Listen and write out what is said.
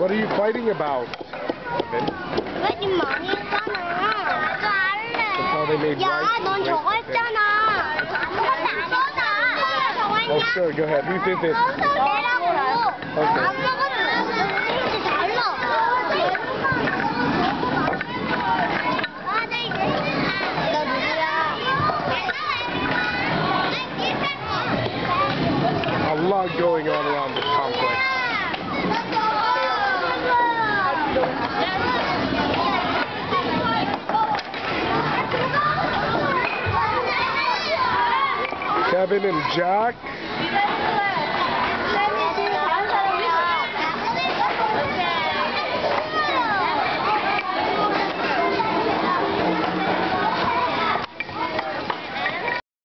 What are you fighting about? 왜 님 많이 했잖아. 나도 할래. That's how they made 야, rice. 넌 저거 했잖아. 아무것도 안 했잖아. 저거 했냐? Oh, sure. Go ahead. Who did this? 내라고. Okay. 아무것도 안 했는데 달라. 너 누구야? A lot going on around this complex. Kevin and Jack.